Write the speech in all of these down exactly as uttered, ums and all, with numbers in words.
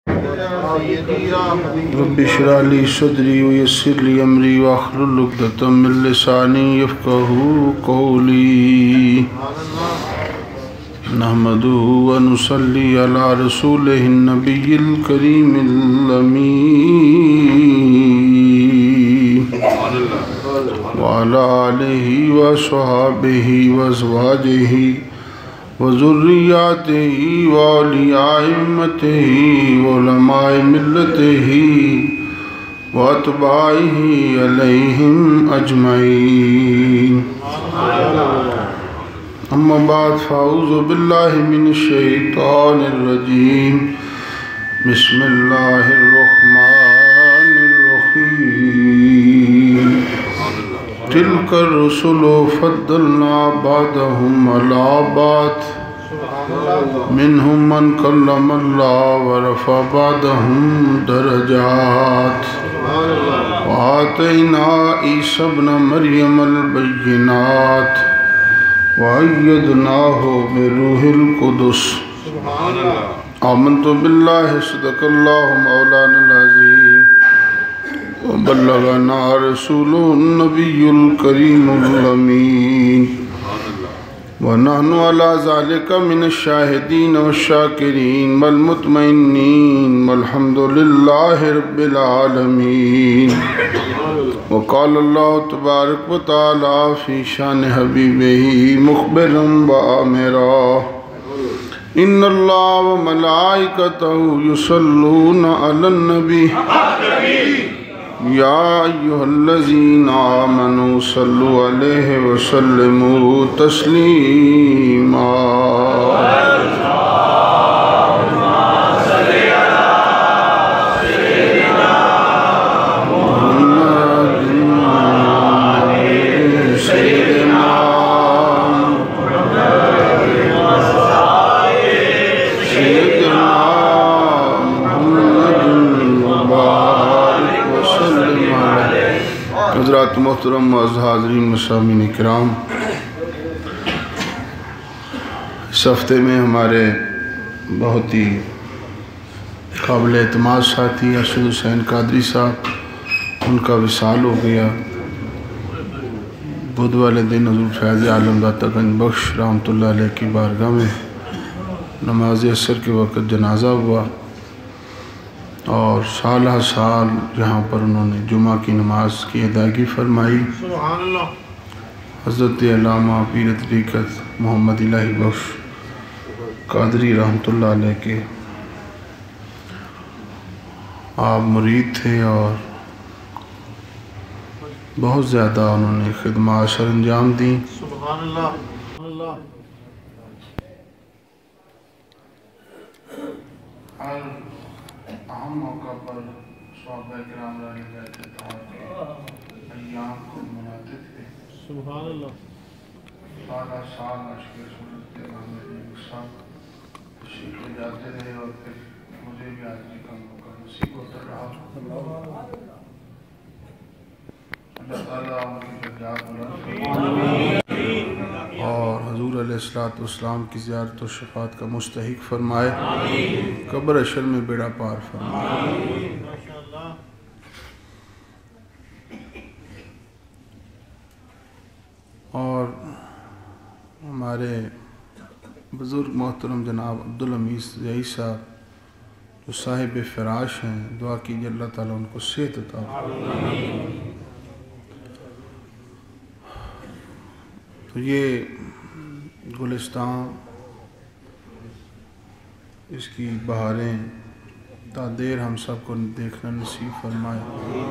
رب اشرح لي صدري ويسر لي امري واحلل عقدة من لساني يفقهوا قولي نحمده ونصلي على رسوله النبي الكريم الأمين وعلى آله وصحبه وأزواجه وذرياته وأولياء أمته وعلماء ملته وأتباعه عليهم أجمعين أما بعد فأعوذ بالله من الشيطان الرجيم بسم الله الرحمن الرحيم تلك الرسل فضلنا بعضهم على بعض منهم من كلم الله ورفع بعضهم درجات وآتينا عيسى ابن مريم البينات وأيدناه بروح القدس آمنت بالله صدق الله مولانا العظيم وبلغنا رسوله النبي الكريم الأمين ونحن على ذلك من الشاهدين والشاكرين والمطمئنين والحمد لله رب العالمين وقال الله تبارك وتعالى في شان حبيبه مخبرا وآمرا إن الله وملائكته يصلون على النبي يا أيها الذين آمنوا صلوا عليه وسلموا تسليما حضرات محترم معزز حاضرین مسامعین کرام، اس ہفتے میں ہمارے بہت ہی قابل اعتماد ساتھی ارشد حسین قادری صاحب، ان کا وصال ہو گیا۔ بدھ والے دن حضور فیض عالم داتا گنج بخش رحمۃ اللہ علیہ کی بارگاہ میں نماز عصر کے وقت جنازہ ہوا، اور سالہ سال جہاں پر انہوں نے جمعہ کی نماز کی ادائیگی فرمائی۔ حضرت علامہ پیر طریقت محمد الہی بخش قادری رحمۃ اللہ علیہ کے آپ مرید تھے، اور بہت زیادہ انہوں نے خدمات سر انجام دیں۔ سبحان اللہ اللہ عام موقع پر صحابہ کرام رضی اللہ عنہم کے ایام کو مناتے تھے۔ سبحان اللہ سالہ سال عشق صورت کے محمد صاحب تشریف لے جاتے رہے، اور پھر مجھے بھی حاضری کا موقع نصیب ہوتا رہا۔ اللہ تعالیٰ ان کی درجات بلند فرمائے اور حضور علیہ السلام کی زیارت و شفاعت کا مستحق فرمائے، قبر حشر میں بیڑا پار فرمائے۔ اور ہمارے بزرگ محترم جناب عبدالحمید زئی صاحب جو صاحب فراش ہیں، دعا کیجئے اللہ تعالیٰ ان کو صحت عطا فرمائے۔ تو یہ گلستان، اس کی بہاریں تا دیر ہم سب کو دیکھنا نصیب فرمائے۔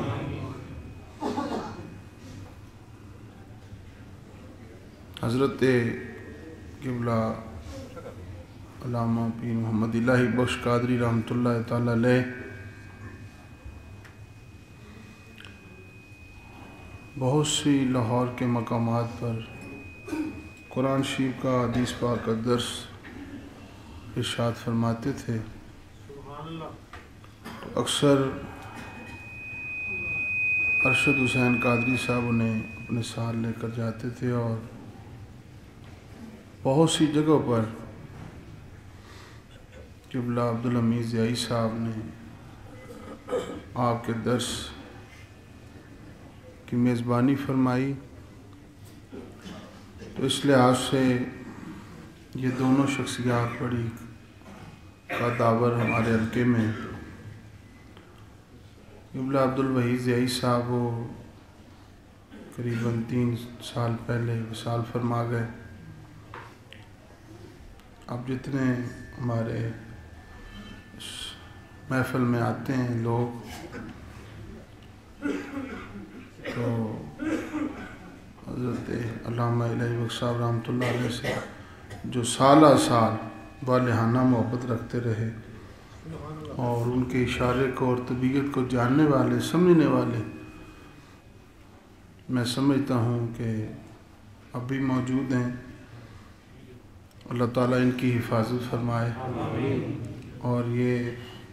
حضرت قبلہ علامہ پیر محمد الہی بخش قادری رحمۃ اللہ تعالیٰ علیہ بہت سی لاہور کے مقامات پر قرآن شریف کا حدیث پاک کا درس ارشاد فرماتے تھے۔ اکثر ارشد حسین قادری صاحب انہیں اپنے ساتھ لے کر جاتے تھے، اور بہت سی جگہوں پر قبلہ عبدالحمید ضیائی صاحب نے آپ کے درس کی میزبانی فرمائی، تو اس لحاظ سے یہ دونوں شخصیات بڑی قداور ہمارے حلقے میں۔ قبلہ عبدالوحید ضیائی صاحب وہ قریباً تین سال پہلے وصال فرما گئے۔ اب جتنے ہمارے اس محفل میں آتے ہیں لوگ، تو حضرت علامہ الہی بخش صاحب رحمۃ اللہ علیہ سے جو سالہ سال والہانہ محبت رکھتے رہے اور ان کے اشارے کو اور طبیعت کو جاننے والے سمجھنے والے میں سمجھتا ہوں کہ اب بھی موجود ہیں۔ اللہ تعالیٰ ان کی حفاظت فرمائے اور یہ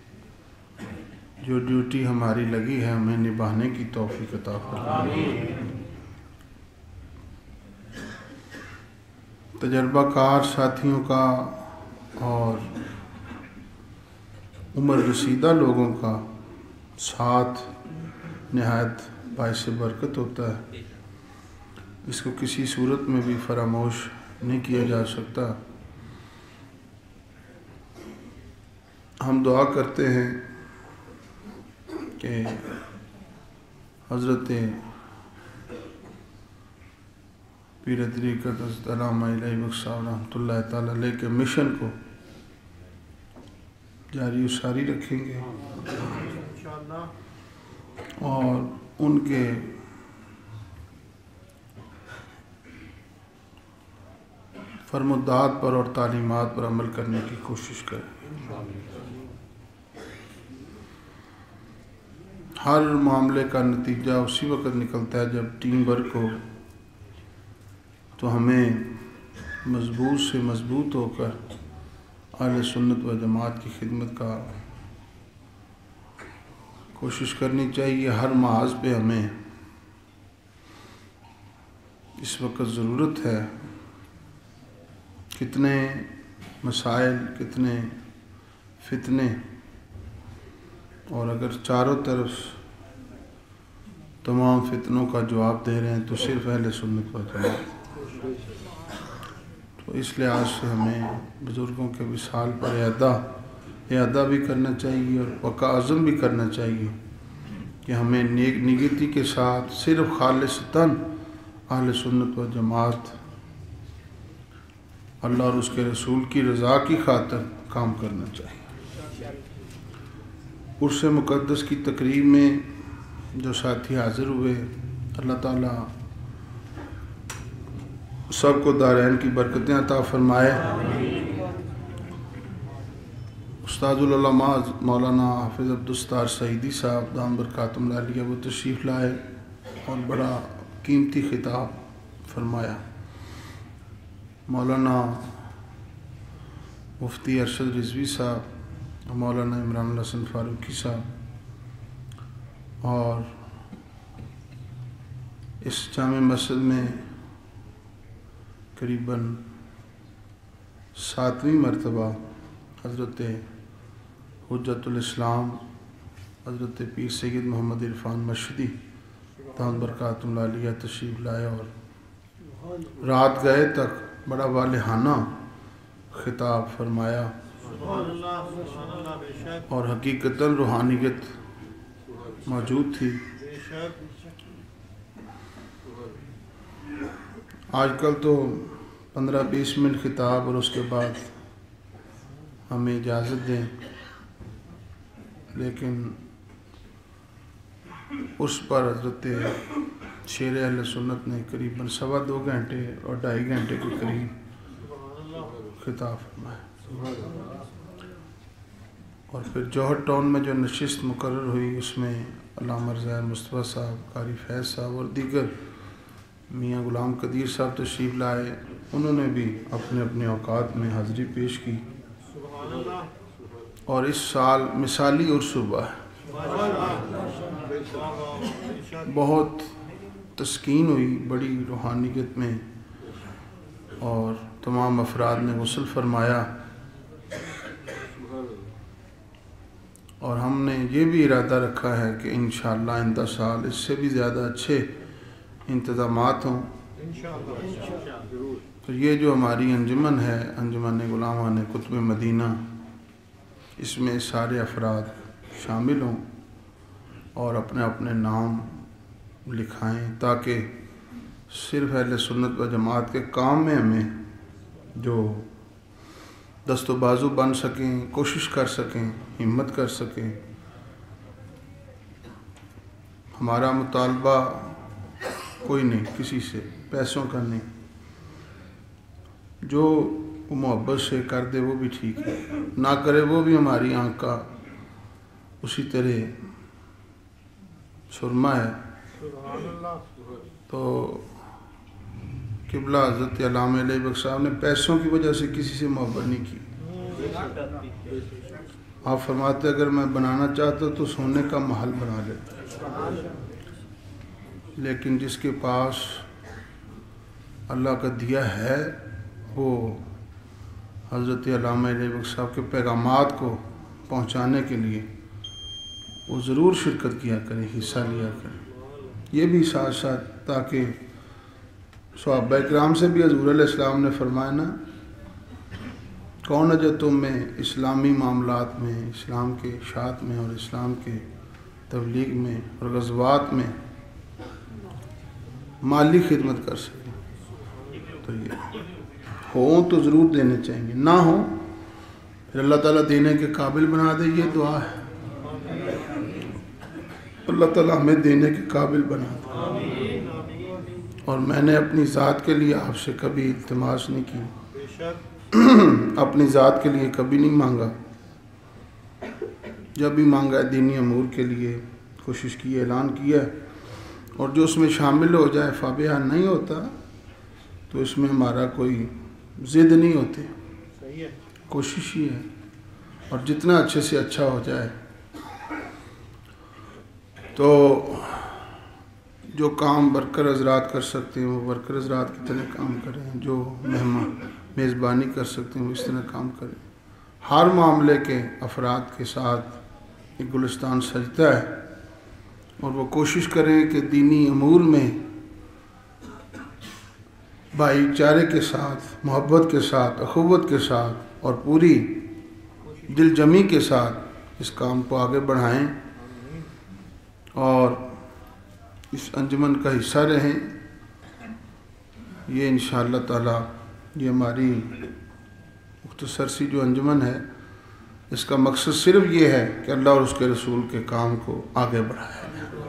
جو ڈیوٹی ہماری لگی ہے ہمیں نبھانے کی توفیق عطا فرمائے۔ تجربہ کار ساتھیوں کا اور عمر رسیدہ لوگوں کا ساتھ نہایت باعث برکت ہوتا ہے، اس کو کسی صورت میں بھی فراموش نہیں کیا جا سکتا۔ ہم دعا کرتے ہیں کہ حضرت پیر طریقت حضرت علامہ الہی بخش صاحب رحمۃ اللہ تعالیٰ علیہ کے مشن کو جاری و ساری رکھیں گے اور ان کے فرمودات پر اور تعلیمات پر عمل کرنے کی کوشش کریں۔ ہر معاملے کا نتیجہ اسی وقت نکلتا ہے جب ٹیم ورک ہو، تو ہمیں مضبوط سے مضبوط ہو کر اہل سنت و جماعت کی خدمت کا کوشش کرنی چاہیے۔ ہر محاذ پہ ہمیں اس وقت ضرورت ہے۔ کتنے مسائل، کتنے فتنے، اور اگر چاروں طرف تمام فتنوں کا جواب دے رہے ہیں تو صرف اہل سنت و جماعت۔ تو اس لحاظ سے ہمیں بزرگوں کے وصال پر اعادہ اعادہ بھی کرنا چاہیے اور پکا عزم بھی کرنا چاہیے کہ ہمیں نیک نیتی کے ساتھ صرف خالصتاً اہل سنت و جماعت، اللہ اور اس کے رسول کی رضا کی خاطر کام کرنا چاہیے۔ عرس مقدس کی تقریب میں جو ساتھی حاضر ہوئے، اللہ تعالیٰ سب کو دارین کی برکتیں عطا فرمائے۔ استاد العلماء مولانا حافظ عبدالستار سعیدی صاحب دام برکاتہم العالیہ وہ تشریف لائے اور بڑا قیمتی خطاب فرمایا۔ مولانا مفتی ارشد رضوی صاحب، مولانا عمران الحسن فاروقی صاحب، اور اس جامع مسجد میں قریباً ساتویں مرتبہ حضرت حجت الاسلام حضرت پیر سید محمد عرفان مشہدی دامت برکاتہم العالیہ تشریف لائے اور رات گئے تک بڑا والہانہ خطاب فرمایا اور حقیقتاً روحانیت موجود تھی۔ آج کل تو پندرہ بیس منٹ خطاب اور اس کے بعد ہمیں اجازت دیں، لیکن اس پر حضرت شیر اہل سنت نے قریباً سوا دو گھنٹے اور ڈھائی گھنٹے کے قریب خطاب فرمایا۔ اور پھر جوہر ٹاؤن میں جو نشست مقرر ہوئی اس میں علامہ رضا مصطفیٰ صاحب، قاری فیض صاحب اور دیگر میاں غلام قدیر صاحب تشریف لائے، انہوں نے بھی اپنے اپنے اوقات میں حاضری پیش کی۔ اور اس سال مثالی عرس ہوا ہے، بہت تسکین ہوئی، بڑی روحانیت میں، اور تمام افراد نے غسل فرمایا۔ اور ہم نے یہ بھی ارادہ رکھا ہے کہ انشاءاللہ آئندہ سال اس سے بھی زیادہ اچھے انتظامات ہوں۔ تو یہ جو ہماری انجمن ہے، انجمن غلامان کتب مدینہ، اس میں سارے افراد شامل ہوں اور اپنے اپنے نام لکھائیں، تاکہ صرف اہل سنت و جماعت کے کام میں ہمیں جو دست و بازو بن سکیں، کوشش کر سکیں، ہمت کر سکیں۔ ہمارا مطالبہ کوئی نہیں کسی سے، پیسوں کا نہیں، جو وہ محبت سے کر دے وہ بھی ٹھیک ہے، نہ کرے وہ بھی ہماری آنکھ کا اسی طرح سرما ہے۔ تو قبلہ حضرت علامہ علیہ بخش صاحب نے پیسوں کی وجہ سے کسی سے محبت نہیں کی۔ آپ فرماتے اگر میں بنانا چاہتا تو سونے کا محل بنا لیتا، لیکن جس کے پاس اللہ کا دیا ہے وہ حضرت علامہ علیہ بخش صاحب کے پیغامات کو پہنچانے کے لیے وہ ضرور شرکت کیا کرے، حصہ لیا کرے۔ یہ بھی ساتھ ساتھ تاکہ صحابہ اکرام سے بھی حضور علیہ السلام نے فرمایا نا، کون جو تم میں اسلامی معاملات میں، اسلام کے اشاعت میں اور اسلام کے تبلیغ میں اور غزوات میں مالی خدمت کر سکے، تو یہ ہوں تو ضرور دینے چاہیے، نہ ہوں پھر اللہ تعالیٰ دینے کے قابل بنا دے۔ یہ دعا ہے، اللہ تعالیٰ ہمیں دینے کے قابل بنا دے۔ اور میں نے اپنی ذات کے لیے آپ سے کبھی التماس نہیں کی، اپنی ذات کے لیے کبھی نہیں مانگا، جب بھی مانگا دینی امور کے لیے کوشش کی، اعلان کیا، اور جو اس میں شامل ہو جائے فابیہ نہیں ہوتا تو اس میں ہمارا کوئی ضد نہیں ہوتے، کوشش ہی ہے، اور جتنا اچھے سے اچھا ہو جائے۔ تو جو کام ورکر حضرات کر سکتے ہیں وہ ورکر حضرات کی طرح کام کریں، جو مہمان میزبانی کر سکتے ہیں وہ اس طرح کام کریں۔ ہر معاملے کے افراد کے ساتھ ایک گلستان سجدہ ہے، اور وہ کوشش کریں کہ دینی امور میں بھائی چارے کے ساتھ، محبت کے ساتھ، اخوت کے ساتھ اور پوری دل جمی کے ساتھ اس کام کو آگے بڑھائیں اور اس انجمن کا حصہ رہیں۔ یہ انشاءاللہ تعالیٰ یہ ہماری مختصر سی جو انجمن ہے، اس کا مقصد صرف یہ ہے کہ اللہ اور اس کے رسول کے کام کو آگے بڑھائے۔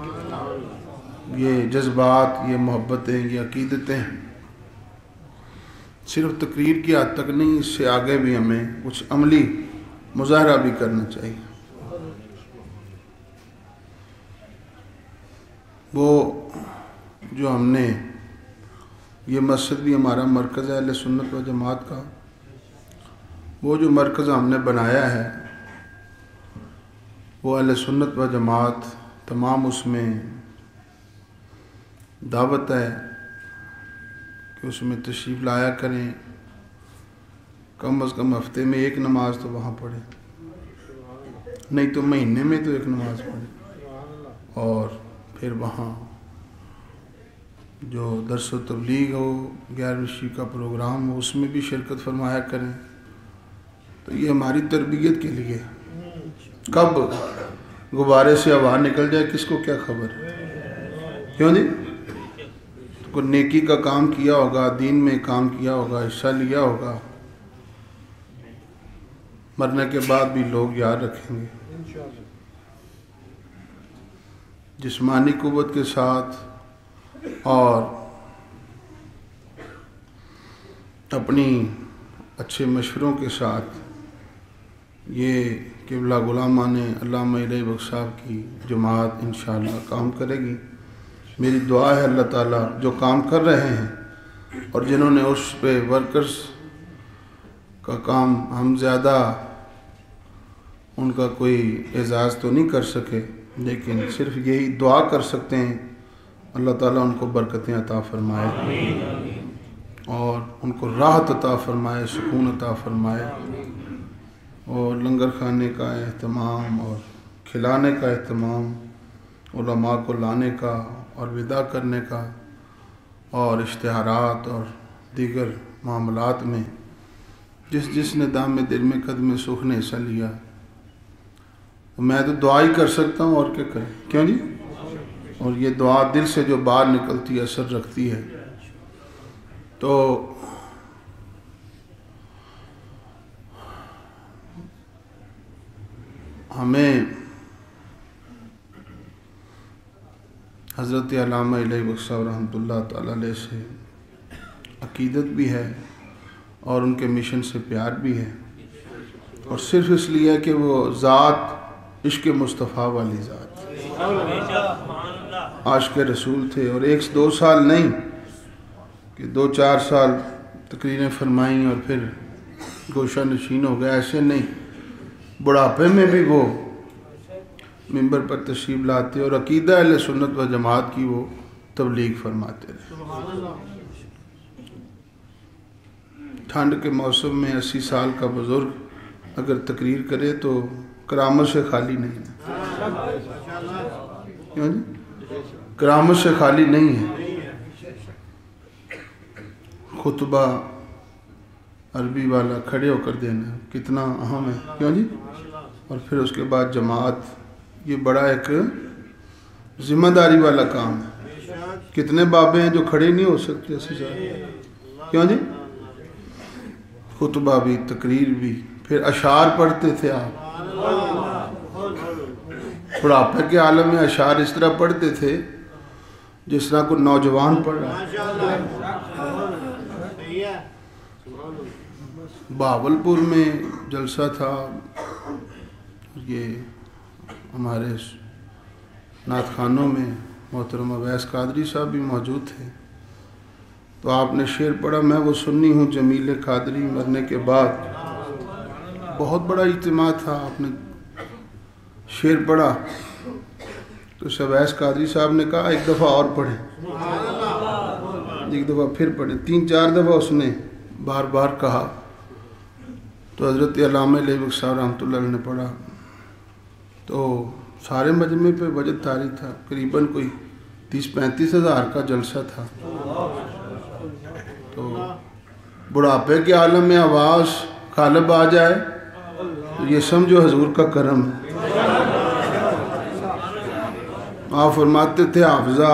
یہ جذبات، یہ محبتیں، یہ عقیدتیں صرف تقریر کی حد تک نہیں، اس سے آگے بھی ہمیں کچھ عملی مظاہرہ بھی کرنا چاہیے۔ وہ جو ہم نے یہ مسجد بھی ہمارا مرکز ہے اہل سنت و جماعت کا، وہ جو مرکز ہم نے بنایا ہے وہ اہل سنت و جماعت تمام اس میں دعوت ہے کہ اس میں تشریف لایا کریں، کم از کم ہفتے میں ایک نماز تو وہاں پڑھیں، نہیں تو مہینے میں تو ایک نماز پڑھیں، اور پھر وہاں جو درس و تبلیغ ہو، گیارہویں شیعہ کا پروگرام ہو، اس میں بھی شرکت فرمایا کریں۔ تو یہ ہماری تربیت کے لیے، کب غبارے سے ہوا نکل جائے کس کو کیا خبر ہے، کیوں جی؟ کوئی نیکی کا کام کیا ہوگا، دین میں کام کیا ہوگا، حصہ لیا ہوگا، مرنے کے بعد بھی لوگ یاد رکھیں گے۔ جسمانی قوت کے ساتھ اور اپنی اچھے مشوروں کے ساتھ یہ قبلہ غلامان علامہ علیہ بخش صاحب کی جماعت انشاءاللہ کام کرے گی۔ میری دعا ہے اللہ تعالیٰ جو کام کر رہے ہیں اور جنہوں نے اس پہ ورکرز کا کام، ہم زیادہ ان کا کوئی اعزاز تو نہیں کر سکے، لیکن صرف یہی دعا کر سکتے ہیں اللہ تعالیٰ ان کو برکتیں عطا فرمائے اور ان کو راحت عطا فرمائے، سکون عطا فرمائے، اور لنگر خانے کا اہتمام اور کھلانے کا اہتمام، علماء کو لانے کا اور ودا کرنے کا، اور اشتہارات اور دیگر معاملات میں جس جس نے دام دل میں قدم سخن نے حصہ لیا، میں تو دعا ہی کر سکتا ہوں، اور کیا کریں، کیوں جی؟ اور یہ دعا دل سے جو باہر نکلتی ہے اثر رکھتی ہے۔ تو ہمیں حضرت علامہ الہی بخش صاحب رحمۃ اللہ تعالی علیہ سے عقیدت بھی ہے اور ان کے مشن سے پیار بھی ہے، اور صرف اس لیے کہ وہ ذات عشق مصطفیٰ والی ذات عاشق رسول تھے، اور ایک دو سال نہیں کہ دو چار سال تقریریں فرمائیں اور پھر گوشہ نشین ہو گئے، ایسے نہیں، بڑھاپے میں بھی وہ منبر پر تشریف لاتے اور عقیدہ اہل سنت و جماعت کی وہ تبلیغ فرماتے رہے۔ ٹھنڈ کے موسم میں اسی سال کا بزرگ اگر تقریر کرے تو کرامت سے خالی نہیں ہے، کیوں جی؟ کرامت سے خالی نہیں ہے۔ خطبہ عربی والا کھڑے ہو کر دینا کتنا اہم ہے، کیوں جی؟ اور پھر اس کے بعد جماعت، یہ بڑا ایک ذمہ داری والا کام ہے۔ کتنے بابے ہیں جو کھڑے نہیں ہو سکتے اسی ساتھ، کیوں جی؟ خطبہ بھی، تقریر بھی، پھر اشعار پڑھتے تھے آپ، بڑھاپے کے عالم میں اشعار اس طرح پڑھتے تھے جس طرح کوئی نوجوان پڑھ رہا ہے۔ بہاولپور میں جلسہ تھا، یہ ہمارے نعت خانوں میں محترم اویس قادری صاحب بھی موجود تھے، تو آپ نے شعر پڑھا، میں وہ سنی ہوں جمیل قادری مرنے کے بعد۔ بہت بڑا اجتماع تھا، آپ نے شعر پڑھا تو اویس قادری صاحب نے کہا ایک دفعہ اور پڑھیں، ایک دفعہ پھر پڑھیں، تین چار دفعہ اس نے بار بار کہا، تو حضرت علامہ الہی بخش صاحب رحمۃ اللہ علیہ نے پڑھا، تو سارے مجمع پہ وجد طاری تھا، قریباً کوئی تیس پینتیس ہزار کا جلسہ تھا۔ تو بڑھاپے کے عالم میں آواز غالب آ جائے تو یہ سمجھو حضور کا کرم ہے۔ آپ فرماتے تھے حافظہ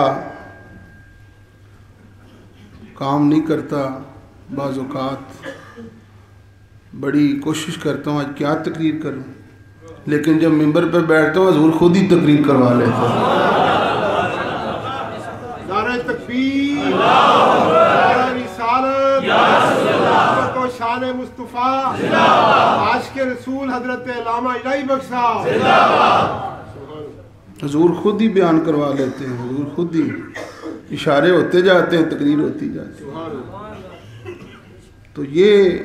کام نہیں کرتا، بعض اوقات بڑی کوشش کرتا ہوں آج کیا تقریر کروں، لیکن جب منبر پہ بیٹھتا ہوں حضور خود ہی تقریر کروا لیتا ہوں۔ نعرہ تکبیر، نعرہ رسالت، محبت و شان مصطفیٰ، عاشق رسول حضرت علامہ الہی بخش صاحب، حضور خود ہی بیان کروا لیتے ہیں، حضور خود ہی اشارے ہوتے جاتے ہیں، تقریر ہوتی جاتی ہے۔ تو یہ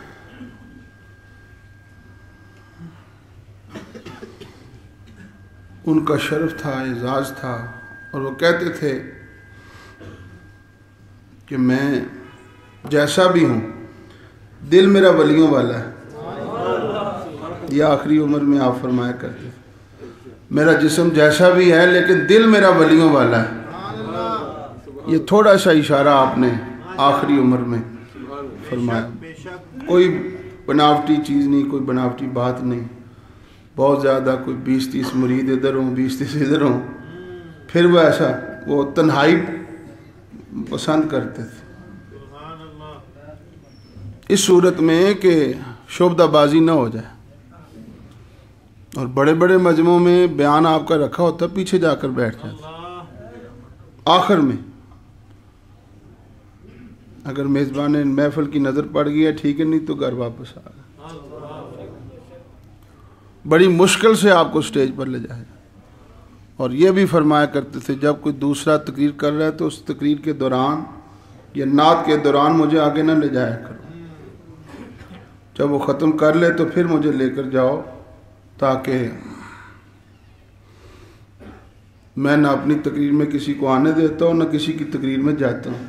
ان کا شرف تھا، اعزاز تھا، اور وہ کہتے تھے کہ میں جیسا بھی ہوں دل میرا ولیوں والا ہے۔ یہ آخری عمر میں آپ فرمایا کرتے تھے میرا جسم جیسا بھی ہے لیکن دل میرا ولیوں والا ہے۔ یہ تھوڑا سا اشارہ آپ نے آخری عمر میں فرمایا، کوئی بناوٹی چیز نہیں، کوئی بناوٹی بات نہیں، بہت زیادہ کوئی بیس تیس مرید ادھر ہوں، بیس تیس ادھر ہوں، پھر وہ ایسا وہ تنہائی پسند کرتے تھے، اس صورت میں کہ شعبدہ بازی نہ ہو جائے، اور بڑے بڑے مجموعوں میں بیان آپ کا رکھا ہوتا پیچھے جا کر بیٹھ جاتے، آخر میں اگر میزبان محفل کی نظر پڑ گئی ہے ٹھیک ہے، نہیں تو گھر واپس آ گئے، بڑی مشکل سے آپ کو سٹیج پر لے جائے۔ اور یہ بھی فرمایا کرتے تھے جب کوئی دوسرا تقریر کر رہا ہے تو اس تقریر کے دوران یا نعت کے دوران مجھے آگے نہ لے جایا کرو، جب وہ ختم کر لے تو پھر مجھے لے کر جاؤ، تاکہ میں نہ اپنی تقریر میں کسی کو آنے دیتا ہوں نہ کسی کی تقریر میں جاتا ہوں۔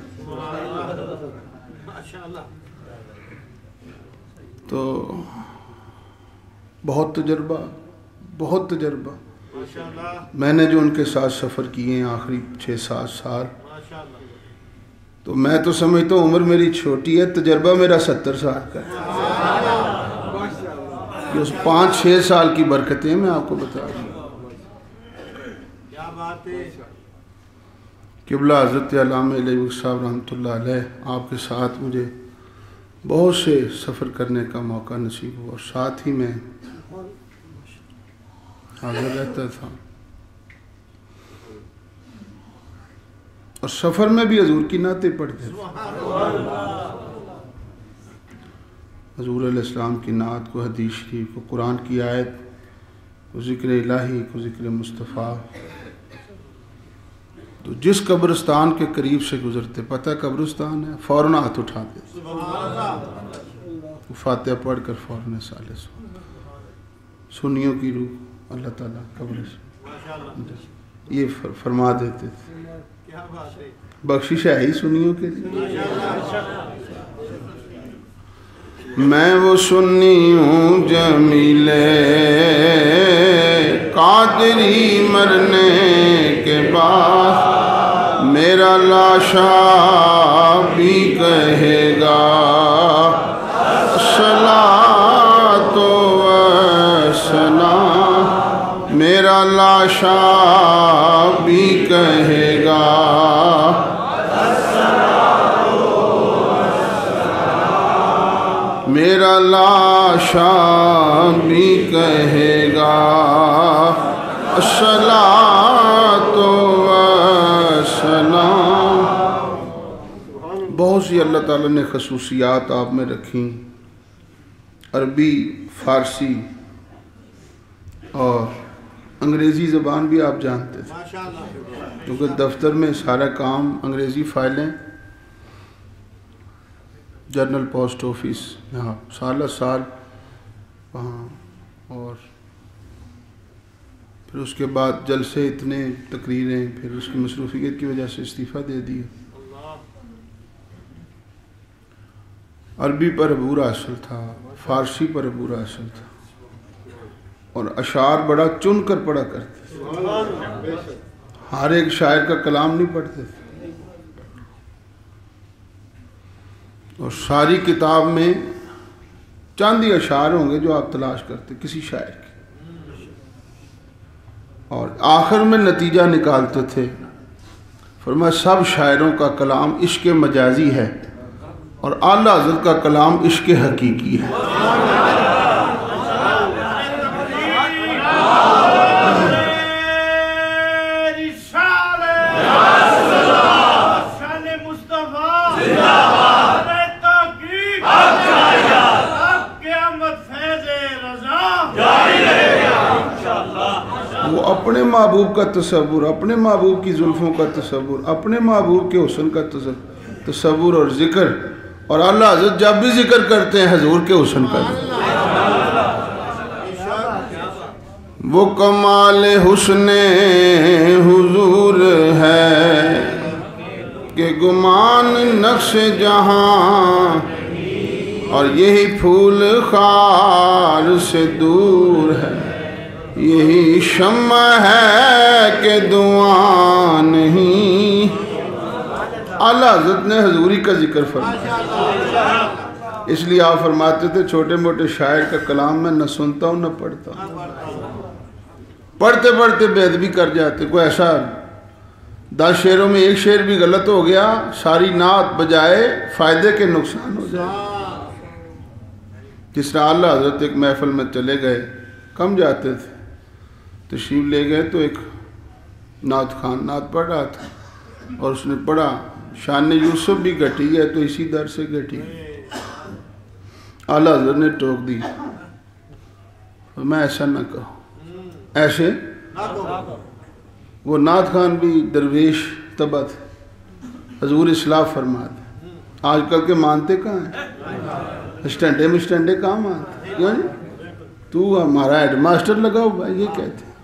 تو بہت تجربہ، بہت تجربہ میں نے جو ان کے ساتھ سفر کیے ہیں آخری چھ سات سال، تو میں تو سمجھتا ہوں عمر میری چھوٹی ہے، تجربہ میرا ستر سال کا ہے، کہ اس پانچ چھ سال کی برکتیں میں آپ کو بتا رہا ہوں۔ کیا بات ہے۔ قبلہ حضرت علامہ علیہ صاحب رحمۃ اللہ علیہ، آپ کے ساتھ مجھے بہت سے سفر کرنے کا موقع نصیب ہوا، اور ساتھ ہی میں حاضر رہتا تھا، اور سفر میں بھی حضور کی نعتیں پڑھتے تھے، حضور علیہ السلام کی نعت کو، حدیث شریف کو، قرآن کی آیت کو، ذکر الہی کو، ذکر مصطفیٰ۔ تو جس قبرستان کے قریب سے گزرتے، پتہ قبرستان ہے، فوراً ہاتھ اٹھاتے تھے، فاتحہ پڑھ کر فوراً سالے سو سنیوں کی روح اللہ تعالیٰ قبر سے یہ فرما دیتے تھے، بخشش ہے ہی سنیوں کے لیے۔ میں وہ سنی ہوں جمیل قادری، مرنے کے بعد میرا لاشا بھی کہے گا صلاۃ و سلام، میرا لاشا بھی کہے گا میرا لاشا بھی کہے گا الصلاۃ والسلام۔ بہت سی اللہ تعالیٰ نے خصوصیات آپ میں رکھیں، عربی، فارسی اور انگریزی زبان بھی آپ جانتے تھے، کیونکہ دفتر میں سارا کام انگریزی فائلیں، جنرل پوسٹ آفس یہاں سالہ سال وہاں، اور پھر اس کے بعد جلسے اتنے، تقریریں، پھر اس کی مصروفیت کی وجہ سے استعفیٰ دے دیا۔ عربی پر عبور حاصل تھا، فارسی پر عبور حاصل تھا، اور اشعار بڑا چن کر پڑھا کرتے تھے، ہر ایک شاعر کا کلام نہیں پڑھتے تھے، اور ساری کتاب میں چند ہی اشعار ہوں گے جو آپ تلاش کرتے کسی شاعر کے، اور آخر میں نتیجہ نکالتے تھے، فرمایا سب شاعروں کا کلام عشق مجازی ہے اور اعلیٰ حضرت کا کلام عشق حقیقی ہے۔ وہ اپنے محبوب کا تصور، اپنے محبوب کی زلفوں کا تصور، اپنے محبوب کے حسن کا تصور اور ذکر، اور اللہ حضرت جب بھی ذکر کرتے ہیں حضور کے حسن کا ذکر۔ وہ کمال حسن حضور ہے کہ گمان نقش جہاں، اور یہی پھول خار سے دور ہے، یہی شمع ہے کہ دعا نہیں۔ اعلیٰ حضرت نے حضوری کا ذکر فرمایا، اس لیے آپ فرماتے تھے چھوٹے موٹے شاعر کا کلام میں نہ سنتا ہوں نہ پڑھتا ہوں، پڑھتے پڑھتے بے ادبی کر جاتے، کوئی ایسا دس شعروں میں ایک شعر بھی غلط ہو گیا، ساری نعت بجائے فائدے کے نقصان ہو جائے۔ جس طرح اعلیٰ حضرت ایک محفل میں چلے گئے، کم جاتے تھے، تشریف لے گئے تو ایک نعت خان نعت پڑھ رہا تھا، اور اس نے پڑھا شان یوسف بھی گھٹی ہے تو اسی در سے گھٹی ہے۔ اعلیٰ حضرت نے ٹوک دی، میں ایسا نہ کہوں، ایسے وہ نعت خان بھی درویش طبع تھے، حضور اصلاح فرما دے۔ آج کل کے مانتے کہاں ہیں، اسٹینڈے میں اسٹینڈے کہاں مانتے، کیوں جی تو ہمارا ہیڈ ماسٹر لگا ہوا، یہ کہتے ہیں۔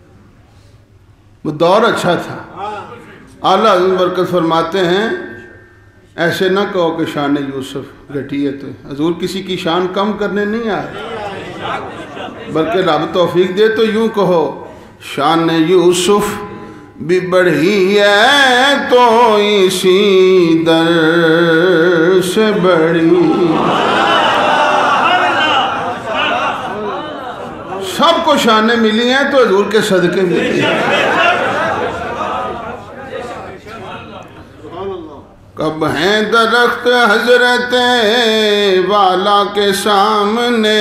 وہ دور اچھا تھا۔ اعلیٰ حضرت برکت فرماتے ہیں ایسے نہ کہو کہ شان یوسف گھٹی ہے، تو حضور کسی کی شان کم کرنے نہیں آئے، بلکہ رب توفیق دے تو یوں کہو شان یوسف بھی بڑھی ہے تو اسی در سے بڑی. سب کو شانیں ملی ہیں تو حضور کے صدقے ملی ہیں. کب ہیں درخت حضرت والا کے سامنے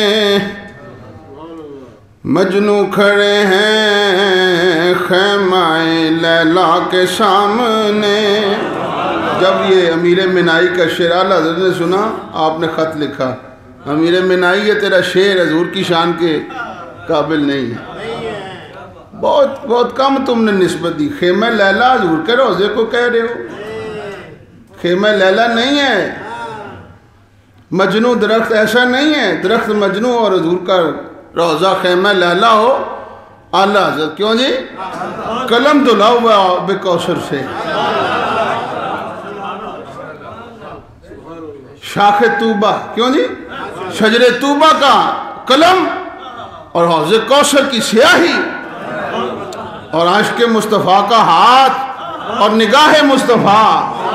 مجنو کھڑے ہیں خیمہ لیلا کے سامنے. جب یہ امیر منائی کا شعر اعلیٰ حضرت نے سنا آپ نے خط لکھا امیر منائی یہ تیرا شعر حضور کی شان کے قابل نہیں ہے. بہت بہت کم تم نے نسبت دی. خیمہ لیلا حضور کے روزے کو کہہ رہے ہو. خیمہ لیلا نہیں ہے. مجنو درخت ایسا نہیں ہے. درخت مجنو اور حضور کا روزہ خیمہ لیلا ہو. اعلیٰ حضرت کیوں جی قلم دھلا ہوا آب کوثر سے. شاخ طوبہ کیوں جی شجر طوبہ کا قلم اور حوض کوثر کی سیاہی اور عاشق مصطفیٰ کا ہاتھ اور نگاہ مصطفیٰ.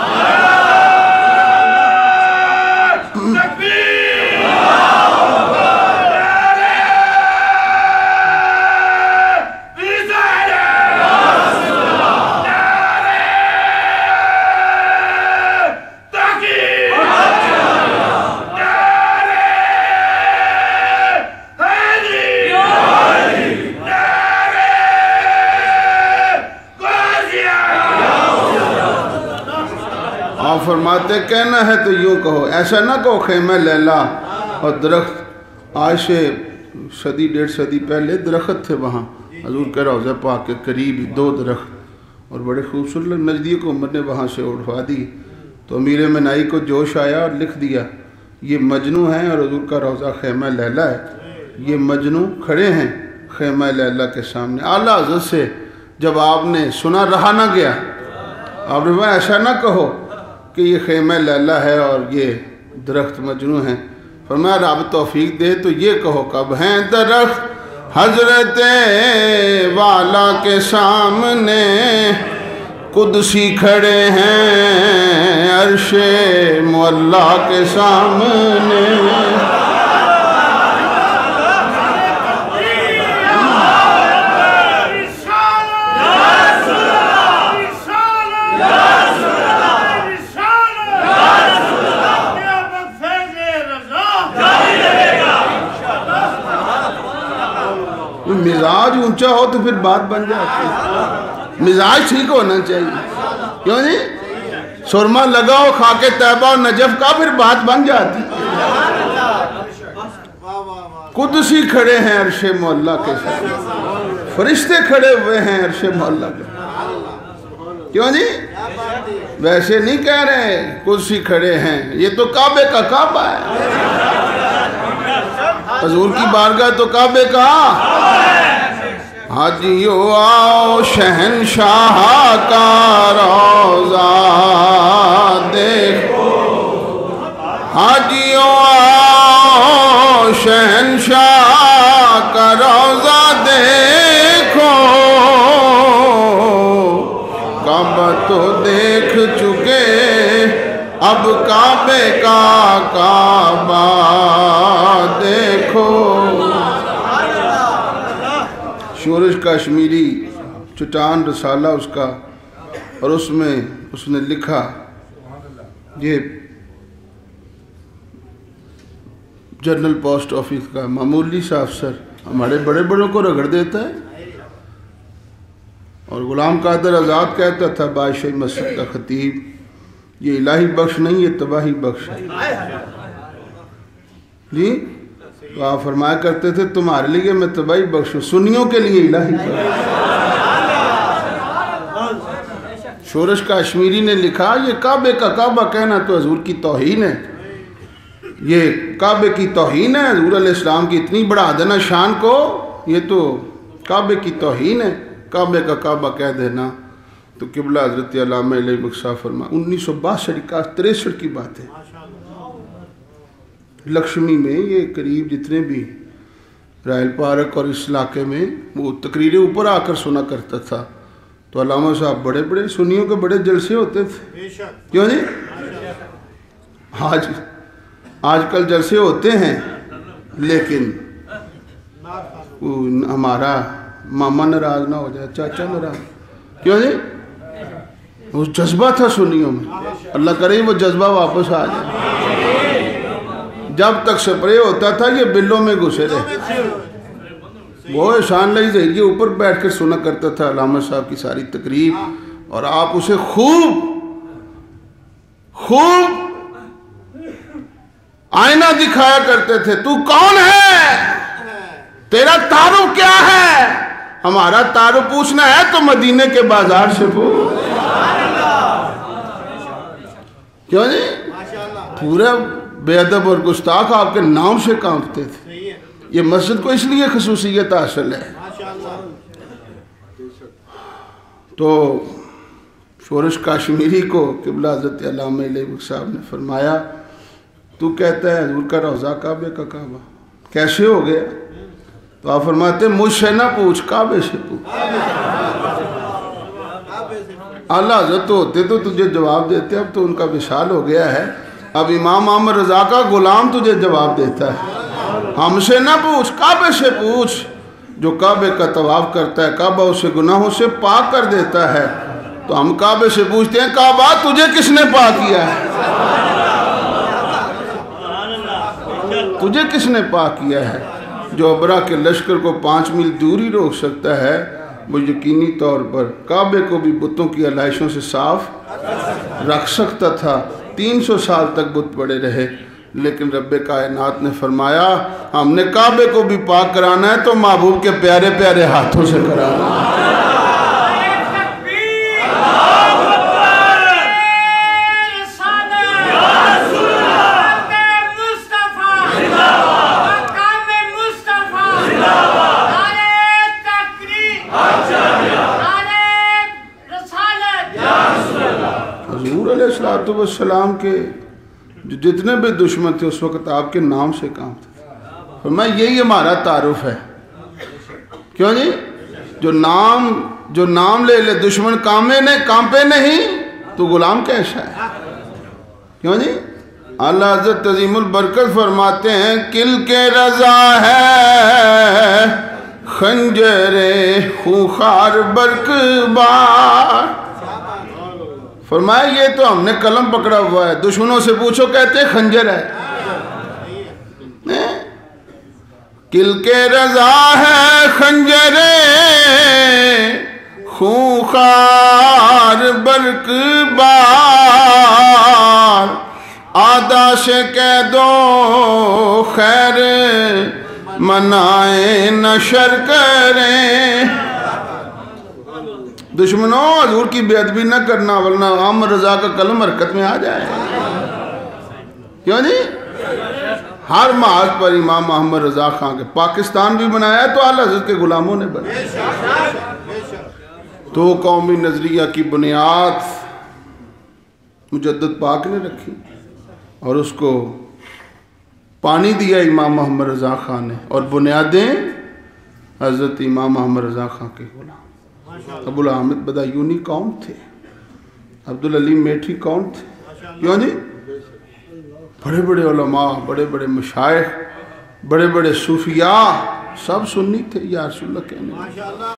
آپ فرماتے کہنا ہے تو یوں کہو ایسا نہ کہو خیمہ لیلا اور درخت. آج سے صدی ڈیڑھ صدی پہلے درخت تھے وہاں حضور کے روضہ پاک کے قریب دو درخت اور بڑے خوبصورت. نزدیک عمر نے وہاں سے اٹھوا دی تو امیر منائی کو جوش آیا اور لکھ دیا یہ مجنو ہیں اور حضور کا روضہ خیمہ لیلا ہے. یہ مجنو کھڑے ہیں خیمہ لیلا کے سامنے. اعلیٰ حضرت سے جب آپ نے سنا رہا نہ گیا آپ نے کہا ایسا نہ کہو کہ یہ خیمہ لیلا ہے اور یہ درخت مجنو ہیں. فرمایا رب توفیق دے تو یہ کہو کب ہیں درخت حضرت والا کے سامنے قدسی کھڑے ہیں عرش معلا کے سامنے. مزاج اونچا ہو تو پھر بات بن جاتی ہے. مزاج ٹھیک ہونا چاہیے کیوں جی سرما لگاؤ خاک طیبہ اور نجف کا پھر بات بن جاتی ہے. قدسی کھڑے ہیں عرش معلا کے سامنے. فرشتے کھڑے ہوئے ہیں عرش معلا کے. کیوں جی ویسے نہیں کہہ رہے قدسی کھڑے ہیں. یہ تو کعبے کا کعبہ ہے. حضور کی بارگاہ تو کعبے کا. حاجیو آؤ شہنشاہ کا روضہ دیکھو. حاجیو آؤ شہنشاہ کا روضہ دیکھو. کعبہ تو دیکھ چکے اب کعبے کا کعبہ دیکھو. شورش کشمیری چٹان رسالہ اس کا اور اس میں اس نے لکھا یہ جنرل پوسٹ آفس کا معمولی سا افسر ہمارے بڑے بڑوں کو رگڑ دیتا ہے. اور غلام قادر آزاد کہتا تھا بادشاہی مسجد کا خطیب یہ الہی بخش نہیں یہ تباہی بخش ہے. جی تو آپ فرمایا کرتے تھے تمہارے لیے میں تباہی بخش ہوں سنیوں کے لیے الہی بخش. شورش کشمیری نے لکھا یہ کعبے کا کعبہ کہنا تو حضور کی توہین ہے. یہ کعبے کی توہین ہے. حضور علیہ السلام کی اتنی بڑا دنا شان کو یہ تو کعبے کی توہین ہے. کعبے کا کعبہ کہہ دینا تو قبلہ حضرت علامہ علیہ بخشا فرما انیس سو باسٹھ کا تریسٹھ کی بات ہے. لکشمی میں یہ قریب جتنے بھی رائل پارک اور اس علاقے میں وہ تقریریں اوپر آ کر سنا کرتا تھا. تو علامہ صاحب بڑے بڑے سنیوں کے بڑے جلسے ہوتے تھے, بے شک کیوں جی؟ آج آج کل جلسے ہوتے ہیں لیکن وہ ہمارا ماما ناراض نہ ہو جائے, چاچا ناراض, کیوں جی؟ وہ جذبہ تھا سنیوں میں, اللہ کرے وہ جذبہ واپس آ جائے. جب تک سپرے ہوتا تھا یہ بلوں میں گھسے رہے. وہ احسان اللہ ظہیر اوپر بیٹھ کر سنا کرتا تھا علامہ صاحب کی ساری تقریر, اور آپ اسے خوب خوب آئینہ دکھایا کرتے تھے. تو کون ہے, تیرا تعارف کیا ہے؟ ہمارا تعارف پوچھنا ہے تو مدینے کے بازار سے پوچھ. کیوں جی؟ پورا بے ادب اور گستاخ آپ کے نام سے کانپتے تھے. یہ مسجد کو اس لیے خصوصیت حاصل ہے. تو شورش کاشمیری کو قبلہ حضرت علامہ علیہ صاحب نے فرمایا, تو کہتا ہے حضور کا روضہ کعبے کا کعبہ کیسے ہو گیا؟ تو آپ فرماتے ہیں مجھ سے نہ پوچھ, کعبے سے پوچھ. اعلیٰ حضرت ہوتے تو تجھے جواب دیتے, اب تو ان کا وصال ہو گیا ہے. اب امام احمد رضا کا غلام تجھے جواب دیتا ہے. ہم سے نہ پوچھ, کعبے سے پوچھ. جو کعبے کا طواف کرتا ہے کعبہ اسے گناہوں سے پاک کر دیتا ہے. تو ہم کعبے سے پوچھتے ہیں کعبہ تجھے کس نے پاک کیا ہے؟ تجھے کس نے پاک کیا ہے؟ جو ابرا کے لشکر کو پانچ میل دوری روک سکتا ہے وہ یقینی طور پر کعبے کو بھی بتوں کی علائشوں سے صاف رکھ سکتا تھا. تین سو سال تک بت پڑے رہے, لیکن رب کائنات نے فرمایا ہم نے کعبے کو بھی پاک کرانا ہے تو محبوب کے پیارے پیارے ہاتھوں سے کرانا ہے. والسلام کے جو جتنے بھی دشمن تھے اس وقت آپ کے نام سے کام تھے. فرمایا یہی ہمارا تعارف ہے. کیوں جی؟ جو نام جو نام لے لے دشمن کامے نہیں کانپے نہیں تو غلام کیسا ہے؟ کیوں جی؟ اللہ حضرت عظیم البرکت فرماتے ہیں کل کے رضا ہے خنجر خوخار برقبار. فرمایا یہ تو ہم نے قلم پکڑا ہوا ہے, دشمنوں سے پوچھو کہتے خنجر ہے. کل کے رضا ہے خنجر خوخار برق بار, آدھا سے کہہ دو خیر منائے نشر کریں. دشمنوں حضور کی بے ادبی نہ کرنا ورنہ احمد رضا کا قلم حرکت میں آ جائے. کیوں جی؟ ہر محاذ پر امام محمد رضا خان کے پاکستان بھی بنایا تو اعلیٰ حضرت کے غلاموں نے بنایا. تو قومی نظریہ کی بنیاد مجدد پاک نے رکھی اور اس کو پانی دیا امام محمد رضا خان نے, اور بنیادیں حضرت امام محمد رضا خان کے غلام. ابو الحامد بدایونی کون تھے؟ عبدالعلیم میٹھی کون تھے؟ کیوں جی؟ بڑے بڑے علماء, بڑے بڑے مشائخ, بڑے بڑے صوفیاء سب سنی تھے. یا رسول اللہ کہنے